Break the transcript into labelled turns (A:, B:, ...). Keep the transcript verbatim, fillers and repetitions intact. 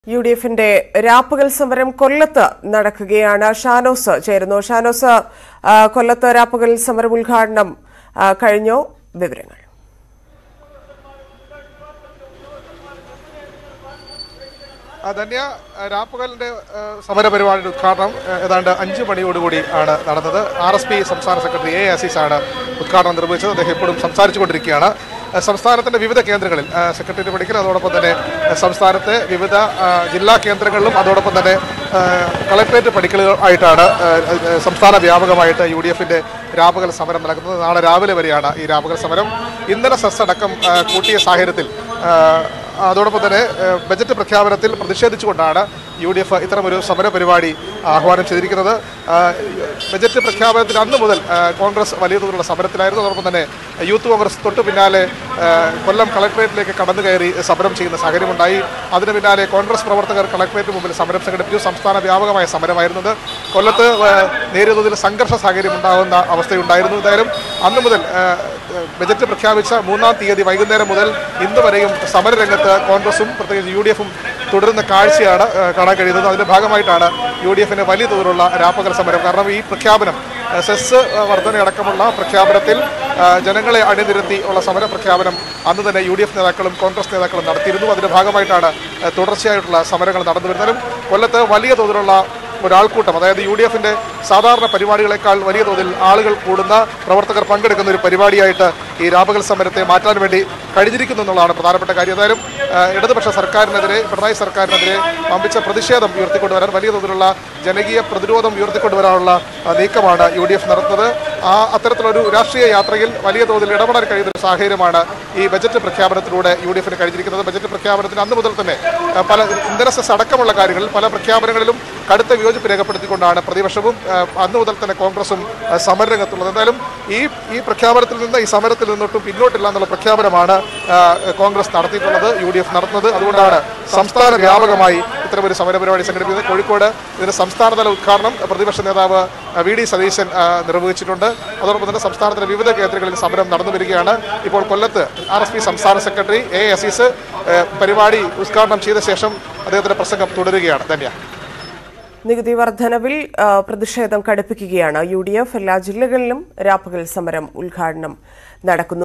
A: U D F ന്റെ രാപ്പകൽ സമരം കൊല്ലത്ത് നടക്കുകയാണ്. ഷാനോസ് ചേരുന്നു. ഷാനോസ്, കൊല്ലത്ത് രാപ്പകൽ സമരം ഉദ്ഘാടനം കഴിഞ്ഞോ? വിവരങ്ങൾ.
B: ധന്യ, രാപ്പകലിന്റെ സമരപരിപാടിയുടെ ഉദ്ഘാടനം ഏതാണ്ട് അഞ്ചു മണിയോടുകൂടി ആണ് നടന്നത്. ആർ എസ് പി സംസ്ഥാന സെക്രട്ടറി എ അസീസ് ആണ് ഉദ്ഘാടനം നിർവഹിച്ചത്. അദ്ദേഹം ഇപ്പോഴും സംസാരിച്ചുകൊണ്ടിരിക്കുകയാണ്. സംസ്ഥാനത്തിന്റെ വിവിധ കേന്ദ്രങ്ങളിൽ സെക്രട്ടേറിയറ്റ് പടിക്കൽ, അതോടൊപ്പം തന്നെ സംസ്ഥാനത്തെ വിവിധ ജില്ലാ കേന്ദ്രങ്ങളിലും അതോടൊപ്പം തന്നെ കളക്ടറേറ്റ് പടിക്കലുകളായിട്ടാണ് സംസ്ഥാന വ്യാപകമായിട്ട് യു ഡി എഫിന്റെ രാപ്പകൽ സമരം നടക്കുന്നത്. നാളെ രാവിലെ വരെയാണ് ഈ രാപ്പകൽ സമരം. ഇന്ധന സെസ് അടക്കം കൂട്ടിയ സാഹചര്യത്തിൽ അതോടൊപ്പം തന്നെ ബജറ്റ് പ്രഖ്യാപനത്തിൽ പ്രതിഷേധിച്ചുകൊണ്ടാണ് യു ഡി എഫ് ഇത്തരമൊരു സമര പരിപാടി ആഹ്വാനം ചെയ്തിരിക്കുന്നത്. ബജറ്റ് പ്രഖ്യാപനത്തിന് അന്ന് മുതൽ കോൺഗ്രസ് വലിയ തോതിലുള്ള സമരത്തിലായിരുന്നു. അതോടൊപ്പം തന്നെ യൂത്ത് കോൺഗ്രസ് തൊട്ടു പിന്നാലെ കൊല്ലം കളക്ടറേറ്റിലേക്ക് കടന്നു കയറി സമരം ചെയ്യുന്ന സാഹചര്യമുണ്ടായി. അതിന് പിന്നാലെ കോൺഗ്രസ് പ്രവർത്തകർ കളക്ടറേറ്റ് മുമ്പിൽ സമരം സംഘടിപ്പിച്ചു. സംസ്ഥാന വ്യാപകമായ സമരമായിരുന്നത്. കൊല്ലത്ത് നേരിയ തോതിൽ സംഘർഷ സാഹചര്യം ഉണ്ടാകുന്ന അവസ്ഥയുണ്ടായിരുന്നു. എന്തായാലും അന്ന് മുതൽ ബജറ്റ് പ്രഖ്യാപിച്ച മൂന്നാം തീയതി വൈകുന്നേരം മുതൽ ഇന്ന് വരെയും സമരരംഗത്ത് കോൺഗ്രസും പ്രത്യേകിച്ച് യു ഡി എഫും തുടരുന്ന കാഴ്ചയാണ് കാണാൻ കഴിയുന്നത്. അതിന്റെ ഭാഗമായിട്ടാണ് യു ഡി എഫിന് വലിയ തോതിലുള്ള രാപ്പകൽ സമരം. കാരണം ഈ പ്രഖ്യാപനം, സെസ് വർധനയടക്കമുള്ള പ്രഖ്യാപനത്തിൽ ജനങ്ങളെ അണിനിരത്തി ഉള്ള സമര പ്രഖ്യാപനം അന്ന് തന്നെ യു ഡി എഫ് നേതാക്കളും കോൺഗ്രസ് നേതാക്കളും നടത്തിയിരുന്നു. അതിന്റെ ഭാഗമായിട്ടാണ് തുടർച്ചയായിട്ടുള്ള സമരങ്ങൾ നടന്നു വരുന്നതും. കൊല്ലത്ത് വലിയ തോതിലുള്ള ഒരാൾക്കൂട്ടം, അതായത് യു ഡി എഫിന്റെ സാധാരണ പരിപാടികളെക്കാൾ വലിയ തോതിൽ ആളുകൾ കൂടുന്ന, പ്രവർത്തകർ പങ്കെടുക്കുന്ന ഒരു പരിപാടിയായിട്ട് ഈ രാപ്പകൽ സമരത്തെ മാറ്റാൻ വേണ്ടി കഴിഞ്ഞിരിക്കുന്നു എന്നുള്ളതാണ് പ്രധാനപ്പെട്ട കാര്യം. ഏതായാലും ഇടതുപക്ഷ സർക്കാരിനെതിരെ, പിണറായി സർക്കാരിനെതിരെ വമ്പിച്ച പ്രതിഷേധം ഉയർത്തിക്കൊണ്ടുവരാൻ, വലിയ തോതിലുള്ള ജനകീയ പ്രതിരോധം ഉയർത്തിക്കൊണ്ടുവരാനുള്ള നീക്കമാണ് യു ഡി എഫ് നടത്തുന്നത്. ആ അത്തരത്തിലൊരു രാഷ്ട്രീയ യാത്രയിൽ വലിയ തോതിൽ ഇടപെടാൻ കഴിയുന്ന ഒരു സാഹചര്യമാണ് ഈ ബജറ്റ് പ്രഖ്യാപനത്തിലൂടെ യു ഡി എഫിന് കഴിഞ്ഞിരിക്കുന്നത്. ബജറ്റ് പ്രഖ്യാപനത്തിന് അന്ന് മുതൽ തന്നെ പല ഇന്ധന സെസ് അടക്കമുള്ള കാര്യങ്ങളിൽ പല പ്രഖ്യാപനങ്ങളിലും കടുത്ത വിയോജിപ്പ് രേഖപ്പെടുത്തിക്കൊണ്ടാണ് പ്രതിപക്ഷവും അന്ന് മുതൽ തന്നെ കോൺഗ്രസും സമരരംഗത്തുള്ളത്. എന്തായാലും ഈ ഈ പ്രഖ്യാപനത്തിൽ നിന്ന്, ഈ സമരത്തിൽ നിന്നൊട്ടും പിന്നോട്ടില്ല എന്നുള്ള പ്രഖ്യാപനമാണ് കോൺഗ്രസ് നടത്തിയിട്ടുള്ളത്, യു ഡി എഫ് നടത്തുന്നത്. അതുകൊണ്ടാണ് സംസ്ഥാന വ്യാപകമായി ഇത്തരമൊരു സമരപരിപാടി സംഘടിപ്പിക്കുന്നത്. കോഴിക്കോട് ഇതിന് സംസ്ഥാനതല ഉദ്ഘാടനം പ്രതിപക്ഷ നേതാവ് വി ഡി സതീശൻ നിർവഹിച്ചിട്ടുണ്ട്. അതോടൊപ്പം തന്നെ സംസ്ഥാനത്തിന്റെ വിവിധ കേന്ദ്രങ്ങളിൽ സമരം നടന്നു വരികയാണ്. ഇപ്പോൾ കൊല്ലത്ത് ആർ എസ് പി സംസ്ഥാന സെക്രട്ടറി എ അസീസ് പരിപാടി ഉദ്ഘാടനം ചെയ്ത ശേഷം അദ്ദേഹത്തിന്റെ പ്രസംഗം തുടരുകയാണ്. ധന്യ.
A: നികുതി വർധനവിൽ പ്രതിഷേധം കടുപ്പിക്കുകയാണ് യു ഡി എഫ്. എല്ലാ ജില്ലകളിലും രാപ്പകൽ സമരം ഉദ്ഘാടനം നടക്കുന്നു.